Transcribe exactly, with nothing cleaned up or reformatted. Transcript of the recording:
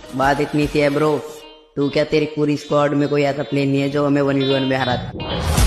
बात इतनी सी है ब्रो। तू क्या, तेरी पूरी स्क्वाड में कोई ऐसा प्लेयर नहीं है जो हमें वन वी वन में हरा दे?